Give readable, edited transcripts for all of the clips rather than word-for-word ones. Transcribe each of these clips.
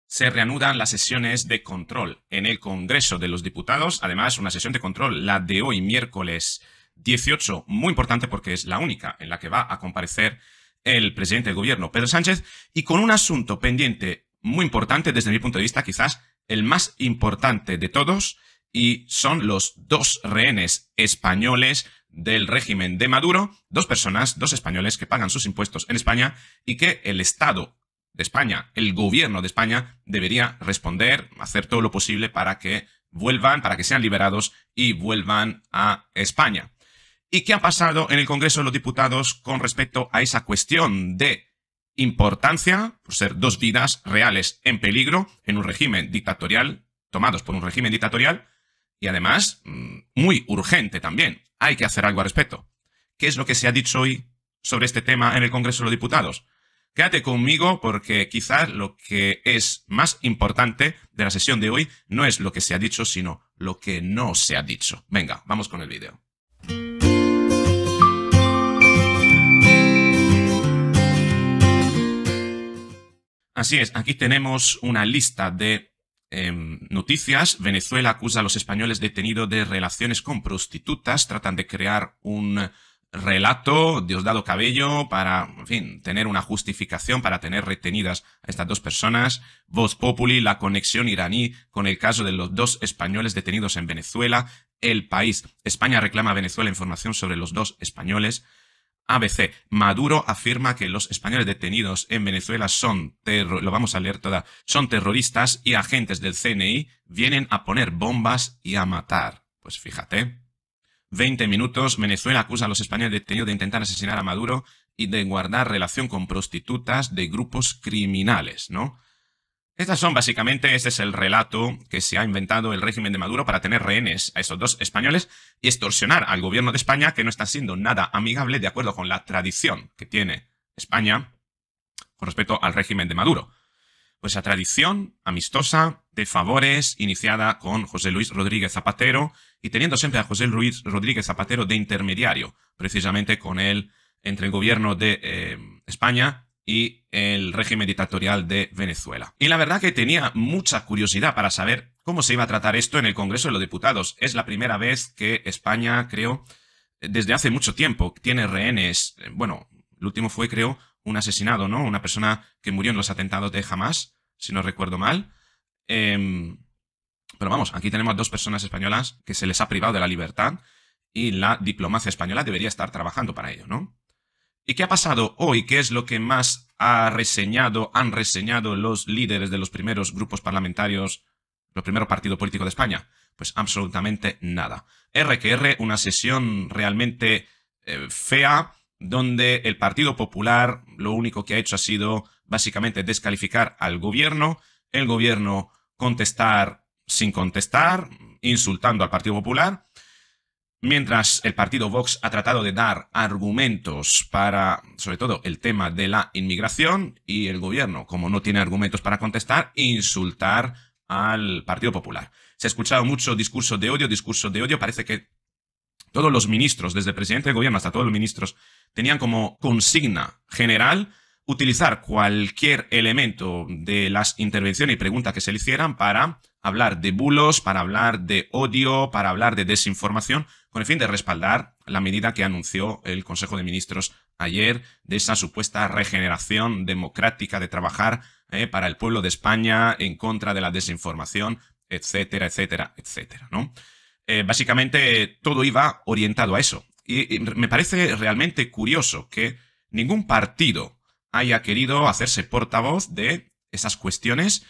Se reanudan las sesiones de control en el Congreso de los Diputados. Además, una sesión de control, la de hoy, miércoles 18, muy importante porque es la única en la que va a comparecer el presidente del gobierno, Pedro Sánchez, y con un asunto pendiente muy importante desde mi punto de vista, quizás el más importante de todos, y son los dos rehenes españoles del régimen de Maduro, dos personas, dos españoles que pagan sus impuestos en España y que el Estado de España, el gobierno de España, debería responder, hacer todo lo posible para que vuelvan, para que sean liberados y vuelvan a España. ¿Y qué ha pasado en el Congreso de los Diputados con respecto a esa cuestión de importancia, por ser dos vidas reales en peligro en un régimen dictatorial, tomados por un régimen dictatorial, y además muy urgente también? Hay que hacer algo al respecto. ¿Qué es lo que se ha dicho hoy sobre este tema en el Congreso de los Diputados? Quédate conmigo porque quizás lo que es más importante de la sesión de hoy no es lo que se ha dicho, sino lo que no se ha dicho. Venga, vamos con el vídeo. Así es, aquí tenemos una lista de noticias. Venezuela acusa a los españoles detenidos de relaciones con prostitutas. Tratan de crear un relato Diosdado Cabello para, en fin, tener una justificación para tener retenidas a estas dos personas. Voz Populi, la conexión iraní con el caso de los dos españoles detenidos en Venezuela. El País, España reclama a Venezuela información sobre los dos españoles. ABC, Maduro afirma que los españoles detenidos en Venezuela son son terroristas y agentes del CNI vienen a poner bombas y a matar. Pues fíjate. 20 minutos, Venezuela acusa a los españoles detenidos de intentar asesinar a Maduro y de guardar relación con prostitutas de grupos criminales, ¿no? Estas son básicamente, este es el relato que se ha inventado el régimen de Maduro para tener rehenes a esos dos españoles y extorsionar al gobierno de España, que no está siendo nada amigable de acuerdo con la tradición que tiene España con respecto al régimen de Maduro. Pues esa tradición amistosa de favores iniciada con José Luis Rodríguez Zapatero y teniendo siempre a José Luis Rodríguez Zapatero de intermediario, precisamente con él entre el gobierno de España y el régimen dictatorial de Venezuela. Y la verdad que tenía mucha curiosidad para saber cómo se iba a tratar esto en el Congreso de los Diputados. Es la primera vez que España, creo, desde hace mucho tiempo, tiene rehenes. Bueno, el último fue, creo, un asesinado, ¿no? Una persona que murió en los atentados de Hamas, si no recuerdo mal. Pero vamos, aquí tenemos dos personas españolas que se les ha privado de la libertad y la diplomacia española debería estar trabajando para ello, ¿no? ¿Y qué ha pasado hoy? ¿Qué es lo que más han reseñado los líderes de los primeros grupos parlamentarios, los primeros partidos políticos de España? Pues absolutamente nada. R, una sesión realmente fea, donde el Partido Popular lo único que ha hecho ha sido básicamente descalificar al gobierno, el gobierno contestar sin contestar, insultando al Partido Popular, mientras el partido Vox ha tratado de dar argumentos para, sobre todo, el tema de la inmigración, y el gobierno, como no tiene argumentos para contestar, insultar al Partido Popular. Se ha escuchado mucho discurso de odio, parece que todos los ministros, desde el presidente del gobierno hasta todos los ministros, tenían como consigna general utilizar cualquier elemento de las intervenciones y preguntas que se le hicieran para hablar de bulos, para hablar de odio, para hablar de desinformación, con el fin de respaldar la medida que anunció el Consejo de Ministros ayer de esa supuesta regeneración democrática de trabajar para el pueblo de España en contra de la desinformación, etcétera, etcétera, etcétera, ¿no? Básicamente todo iba orientado a eso. Y me parece realmente curioso que ningún partido haya querido hacerse portavoz de esas cuestiones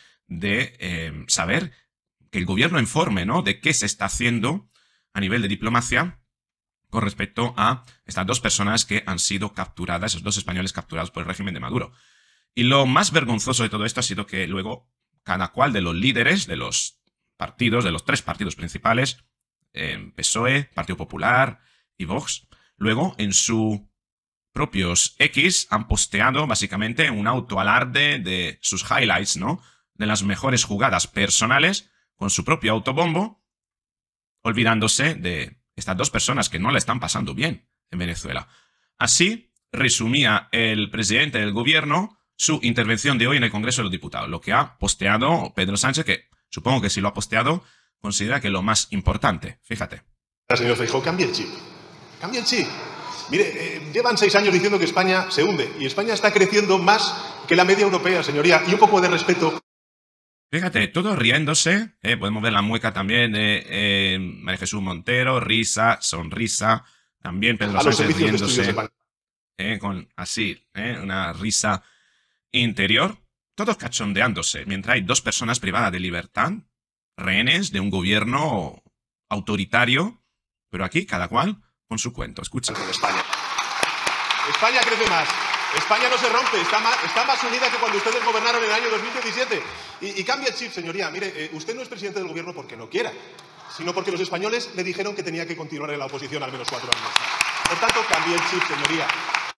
de saber que el gobierno informe, ¿no?, de qué se está haciendo a nivel de diplomacia con respecto a estas dos personas que han sido capturadas, esos dos españoles capturados por el régimen de Maduro. Y lo más vergonzoso de todo esto ha sido que luego cada cual de los líderes de los partidos, de los tres partidos principales, PSOE, Partido Popular y Vox, luego en sus propios X han posteado básicamente un autoalarde de sus highlights, ¿no?, de las mejores jugadas personales con su propio autobombo, olvidándose de estas dos personas que no la están pasando bien en Venezuela. Así resumía el presidente del gobierno su intervención de hoy en el Congreso de los Diputados, lo que ha posteado Pedro Sánchez, que supongo que si lo ha posteado, considera que es lo más importante. Fíjate. Señor Feijóo, cambie el chip. Cambie el chip. Mire, llevan 6 años diciendo que España se hunde y España está creciendo más que la media europea, señoría. Y un poco de respeto. Fíjate, todos riéndose, podemos ver la mueca también de María Jesús Montero, risa, sonrisa, también Pedro Sánchez riéndose, con así, una risa interior, todos cachondeándose, mientras hay 2 personas privadas de libertad, rehenes de un gobierno autoritario, pero aquí cada cual con su cuento. Escucha. España crece más. España no se rompe, está más unida que cuando ustedes gobernaron en el año 2017. Y cambia el chip, señoría. Mire, usted no es presidente del gobierno porque no quiera, sino porque los españoles le dijeron que tenía que continuar en la oposición al menos 4 años. Por tanto, cambie el chip, señoría.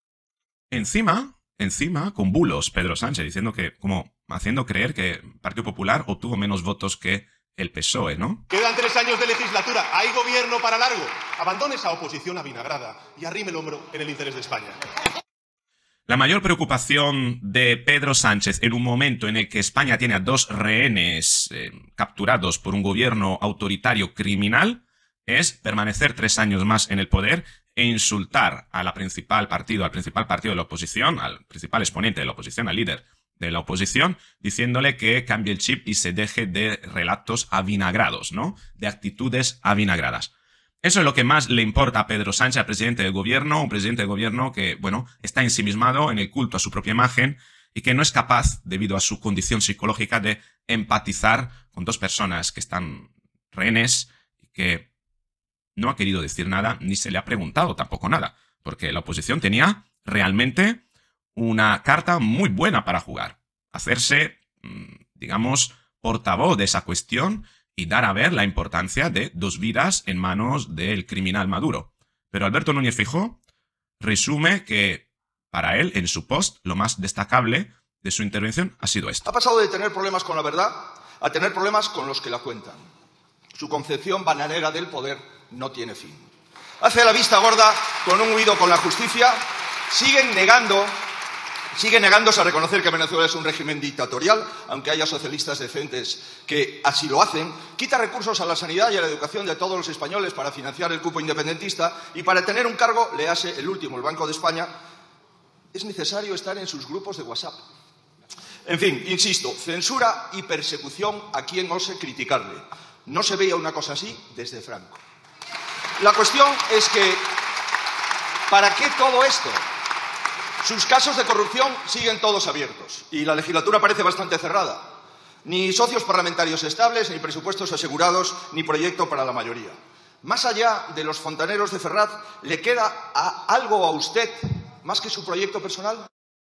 Encima, con bulos, Pedro Sánchez, diciendo que, como haciendo creer que el Partido Popular obtuvo menos votos que el PSOE, ¿no? Quedan 3 años de legislatura, hay gobierno para largo. Abandone esa oposición avinagrada y arrime el hombro en el interés de España. La mayor preocupación de Pedro Sánchez en un momento en el que España tiene a 2 rehenes capturados por un gobierno autoritario criminal es permanecer 3 años más en el poder e insultar al principal partido de la oposición, al principal exponente de la oposición, al líder de la oposición, diciéndole que cambie el chip y se deje de relatos avinagrados, ¿no? De actitudes avinagradas. Eso es lo que más le importa a Pedro Sánchez, al presidente del gobierno, un presidente del gobierno que, bueno, está ensimismado en el culto a su propia imagen y que no es capaz, debido a su condición psicológica, de empatizar con 2 personas que están rehenes y que no ha querido decir nada ni se le ha preguntado tampoco nada, porque la oposición tenía realmente una carta muy buena para jugar, hacerse, digamos, portavoz de esa cuestión y dar a ver la importancia de 2 vidas en manos del criminal Maduro. Pero Alberto Núñez Feijóo resume que, para él, en su post, lo más destacable de su intervención ha sido esto. Ha pasado de tener problemas con la verdad a tener problemas con los que la cuentan. Su concepción bananera del poder no tiene fin. Hace la vista gorda con un huido con la justicia, sigue negándose a reconocer que Venezuela es un régimen dictatorial, aunque haya socialistas decentes que así lo hacen, quita recursos a la sanidad y a la educación de todos los españoles para financiar el cupo independentista y para tener un cargo, le hace el último, el Banco de España, es necesario estar en sus grupos de WhatsApp. En fin, insisto, censura y persecución a quien ose criticarle. No se veía una cosa así desde Franco. La cuestión es que, ¿para qué todo esto? Sus casos de corrupción siguen todos abiertos y la legislatura parece bastante cerrada. Ni socios parlamentarios estables, ni presupuestos asegurados, ni proyecto para la mayoría. Más allá de los fontaneros de Ferraz, ¿le queda algo a usted más que su proyecto personal?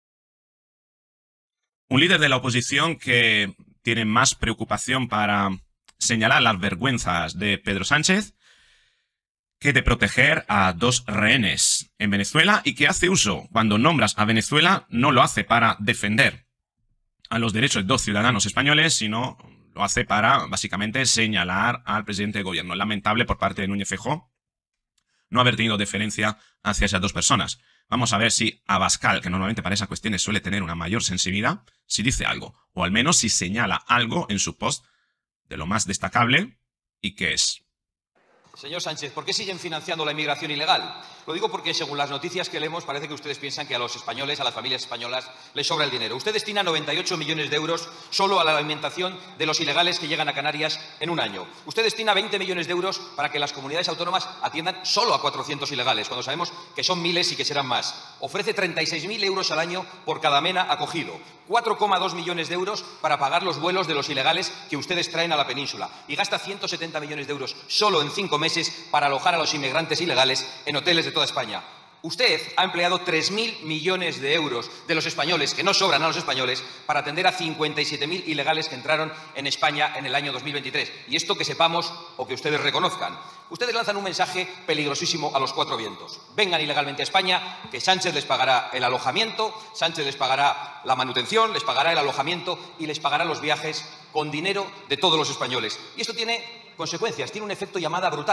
Un líder de la oposición que tiene más preocupación para señalar las vergüenzas de Pedro Sánchez que de proteger a 2 rehenes en Venezuela y que hace uso, cuando nombras a Venezuela, no lo hace para defender a los derechos de 2 ciudadanos españoles, sino lo hace para, básicamente, señalar al presidente del gobierno. Lamentable por parte de Núñez Feijóo no haber tenido deferencia hacia esas 2 personas. Vamos a ver si Abascal, que normalmente para esas cuestiones suele tener una mayor sensibilidad, si dice algo, o al menos si señala algo en su post de lo más destacable y que es... Señor Sánchez, ¿por qué siguen financiando la inmigración ilegal? Lo digo porque, según las noticias que leemos, parece que ustedes piensan que a los españoles, a las familias españolas, les sobra el dinero. Usted destina 98 millones de euros solo a la alimentación de los ilegales que llegan a Canarias en un año. Usted destina 20 millones de euros para que las comunidades autónomas atiendan solo a 400 ilegales, cuando sabemos que son miles y que serán más. Ofrece 36.000 euros al año por cada mena acogido. 4,2 millones de euros para pagar los vuelos de los ilegales que ustedes traen a la península. Y gasta 170 millones de euros solo en 5 meses para alojar a los inmigrantes ilegales en hoteles de toda España. Usted ha empleado 3.000 millones de euros de los españoles, que no sobran a los españoles, para atender a 57.000 ilegales que entraron en España en el año 2023. Y esto que sepamos o que ustedes reconozcan. Ustedes lanzan un mensaje peligrosísimo a los 4 vientos. Vengan ilegalmente a España, que Sánchez les pagará el alojamiento, Sánchez les pagará la manutención, les pagará el alojamiento y les pagará los viajes con dinero de todos los españoles. Y esto tiene consecuencias, tiene un efecto llamada brutal.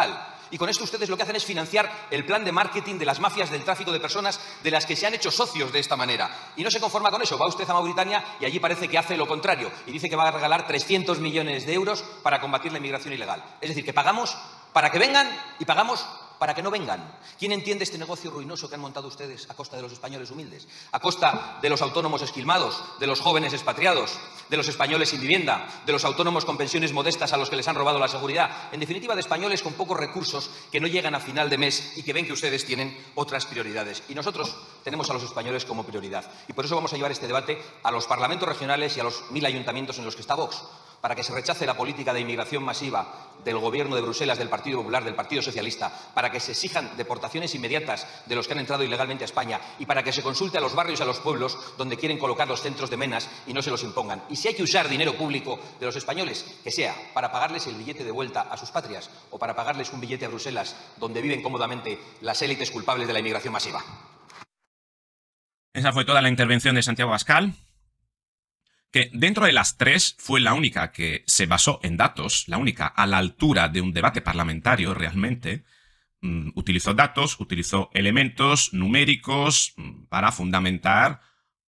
Y con esto ustedes lo que hacen es financiar el plan de marketing de las mafias del tráfico de personas de las que se han hecho socios de esta manera. Y no se conforma con eso. Va usted a Mauritania y allí parece que hace lo contrario. Y dice que va a regalar 300 millones de euros para combatir la inmigración ilegal. Es decir, que pagamos para que vengan y pagamos para que no vengan. ¿Quién entiende este negocio ruinoso que han montado ustedes a costa de los españoles humildes? A costa de los autónomos esquilmados, de los jóvenes expatriados, de los españoles sin vivienda, de los autónomos con pensiones modestas a los que les han robado la seguridad. En definitiva, de españoles con pocos recursos que no llegan a final de mes y que ven que ustedes tienen otras prioridades. Y nosotros tenemos a los españoles como prioridad. Y por eso vamos a llevar este debate a los parlamentos regionales y a los 1000 ayuntamientos en los que está Vox, para que se rechace la política de inmigración masiva del Gobierno de Bruselas, del Partido Popular, del Partido Socialista, para que se exijan deportaciones inmediatas de los que han entrado ilegalmente a España y para que se consulte a los barrios y a los pueblos donde quieren colocar los centros de menas y no se los impongan. Y si hay que usar dinero público de los españoles, que sea para pagarles el billete de vuelta a sus patrias o para pagarles un billete a Bruselas, donde viven cómodamente las élites culpables de la inmigración masiva. Esa fue toda la intervención de Santiago Abascal, que dentro de las tres fue la única que se basó en datos, la única a la altura de un debate parlamentario realmente. Utilizó datos, utilizó elementos numéricos para fundamentar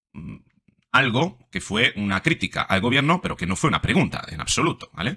algo que fue una crítica al gobierno, pero que no fue una pregunta en absoluto, ¿vale?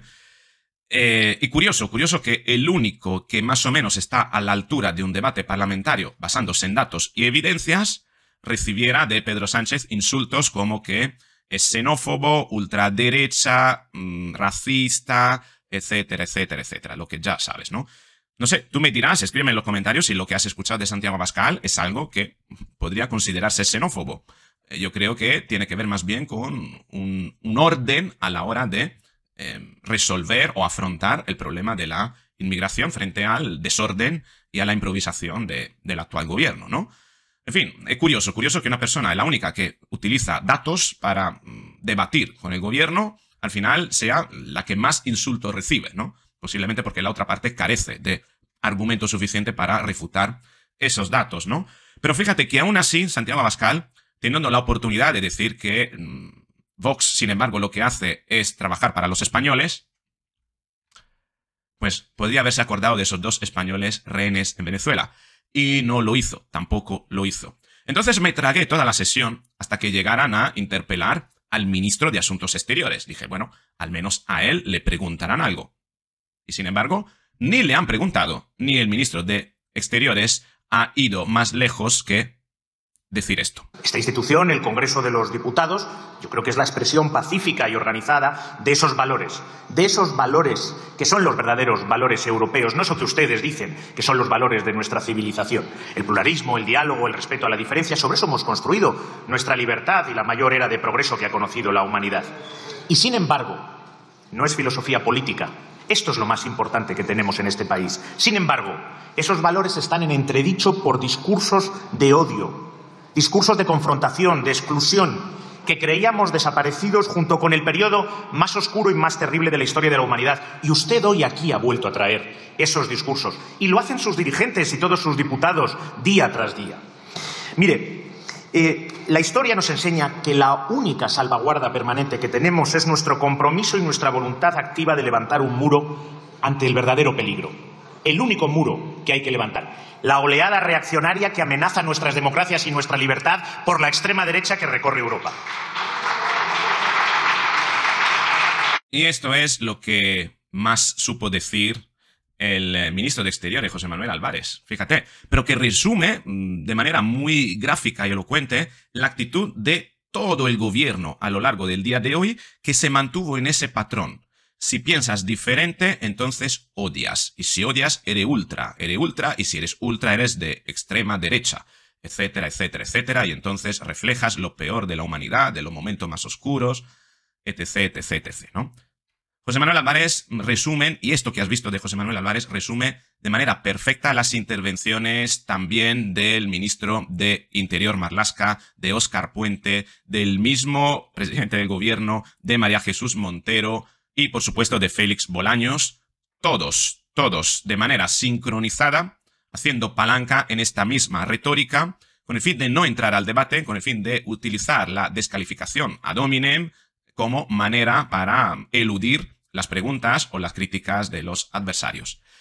Y curioso que el único que más o menos está a la altura de un debate parlamentario basándose en datos y evidencias recibiera de Pedro Sánchez insultos como que es xenófobo, ultraderecha, racista, etcétera, etcétera, etcétera. Lo que ya sabes, ¿no? No sé, tú me dirás, escríbeme en los comentarios si lo que has escuchado de Santiago Abascal es algo que podría considerarse xenófobo. Yo creo que tiene que ver más bien con un orden a la hora de resolver o afrontar el problema de la inmigración frente al desorden y a la improvisación del actual gobierno, ¿no? En fin, es curioso que una persona, la única que utiliza datos para debatir con el gobierno, al final sea la que más insultos recibe, ¿no? Posiblemente porque la otra parte carece de argumento suficiente para refutar esos datos, ¿no? Pero fíjate que aún así, Santiago Abascal, teniendo la oportunidad de decir que Vox, sin embargo, lo que hace es trabajar para los españoles, pues podría haberse acordado de esos 2 españoles rehenes en Venezuela. Y no lo hizo, tampoco lo hizo. Entonces me tragué toda la sesión hasta que llegaran a interpelar al ministro de Asuntos Exteriores. Dije, bueno, al menos a él le preguntarán algo. Y sin embargo, ni le han preguntado, ni el ministro de Exteriores ha ido más lejos que decir esto. Esta institución, el Congreso de los Diputados, yo creo que es la expresión pacífica y organizada de esos valores que son los verdaderos valores europeos, no eso que ustedes dicen, que son los valores de nuestra civilización. El pluralismo, el diálogo, el respeto a la diferencia, sobre eso hemos construido nuestra libertad y la mayor era de progreso que ha conocido la humanidad. Y sin embargo, no es filosofía política. Esto es lo más importante que tenemos en este país. Sin embargo, esos valores están en entredicho por discursos de odio, discursos de confrontación, de exclusión, que creíamos desaparecidos junto con el periodo más oscuro y más terrible de la historia de la humanidad. Y usted hoy aquí ha vuelto a traer esos discursos. Y lo hacen sus dirigentes y todos sus diputados día tras día. Mire, la historia nos enseña que la única salvaguarda permanente que tenemos es nuestro compromiso y nuestra voluntad activa de levantar un muro ante el verdadero peligro. El único muro que hay que levantar. La oleada reaccionaria que amenaza nuestras democracias y nuestra libertad por la extrema derecha que recorre Europa. Y esto es lo que más supo decir el ministro de Exteriores, José Manuel Álvarez. Fíjate, pero que resume de manera muy gráfica y elocuente la actitud de todo el gobierno a lo largo del día de hoy, que se mantuvo en ese patrón. Si piensas diferente, entonces odias. Y si odias, eres ultra. Y si eres ultra, eres de extrema derecha. Etcétera, etcétera, etcétera. Y entonces reflejas lo peor de la humanidad, de los momentos más oscuros, etc, etc, etc, ¿no? José Manuel Álvarez resume, y esto que has visto de José Manuel Álvarez, resume de manera perfecta las intervenciones también del ministro de Interior Marlaska, de Óscar Puente, del mismo presidente del gobierno, de María Jesús Montero, y, por supuesto, de Félix Bolaños, todos de manera sincronizada, haciendo palanca en esta misma retórica, con el fin de no entrar al debate, con el fin de utilizar la descalificación ad hominem como manera para eludir las preguntas o las críticas de los adversarios.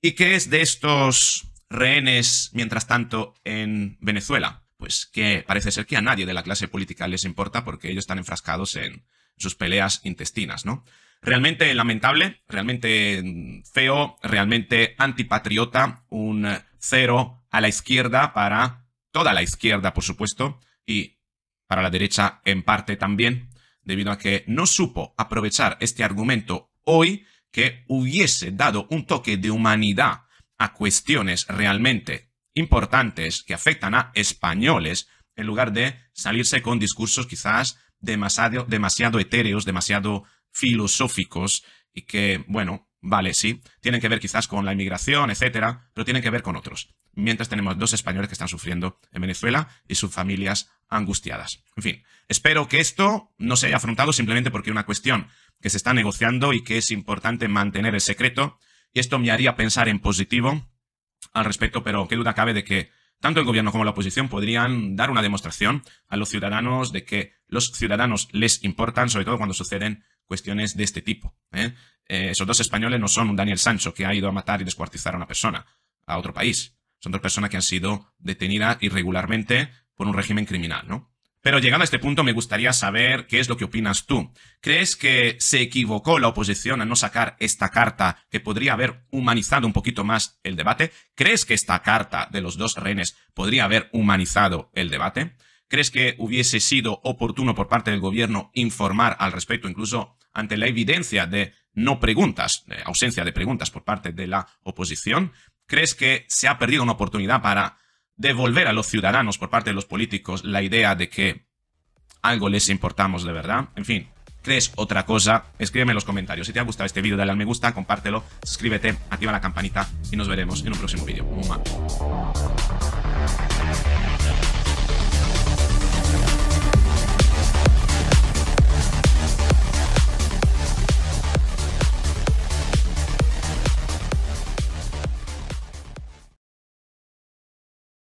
¿Y qué es de estos rehenes, mientras tanto, en Venezuela? Pues que parece ser que a nadie de la clase política les importa porque ellos están enfrascados en sus peleas intestinas, ¿no? Realmente lamentable, realmente feo, realmente antipatriota, un cero a la izquierda para toda la izquierda, por supuesto, y para la derecha en parte también, debido a que no supo aprovechar este argumento hoy que hubiese dado un toque de humanidad a cuestiones realmente importantes que afectan a españoles, en lugar de salirse con discursos quizás demasiado etéreos, demasiado filosóficos y que, bueno, vale, sí, tienen que ver quizás con la inmigración, etcétera, pero tienen que ver con otros. Mientras tenemos 2 españoles que están sufriendo en Venezuela y sus familias angustiadas. En fin, espero que esto no se haya afrontado simplemente porque es una cuestión que se está negociando y que es importante mantener el secreto, y esto me haría pensar en positivo al respecto, pero qué duda cabe de que tanto el gobierno como la oposición podrían dar una demostración a los ciudadanos de que los ciudadanos les importan, sobre todo cuando suceden cuestiones de este tipo. Esos 2 españoles no son un Daniel Sancho que ha ido a matar y descuartizar a una persona, a otro país. Son 2 personas que han sido detenidas irregularmente por un régimen criminal, ¿no? Pero llegando a este punto me gustaría saber qué es lo que opinas tú. ¿Crees que se equivocó la oposición a no sacar esta carta que podría haber humanizado un poquito más el debate? ¿Crees que esta carta de los 2 rehenes podría haber humanizado el debate? ¿Crees que hubiese sido oportuno por parte del gobierno informar al respecto, incluso ante la evidencia de no preguntas, de ausencia de preguntas por parte de la oposición? ¿Crees que se ha perdido una oportunidad para devolver a los ciudadanos por parte de los políticos la idea de que algo les importamos de verdad? En fin, ¿crees otra cosa? Escríbeme en los comentarios. Si te ha gustado este vídeo, dale al me gusta, compártelo, suscríbete, activa la campanita y nos veremos en un próximo vídeo.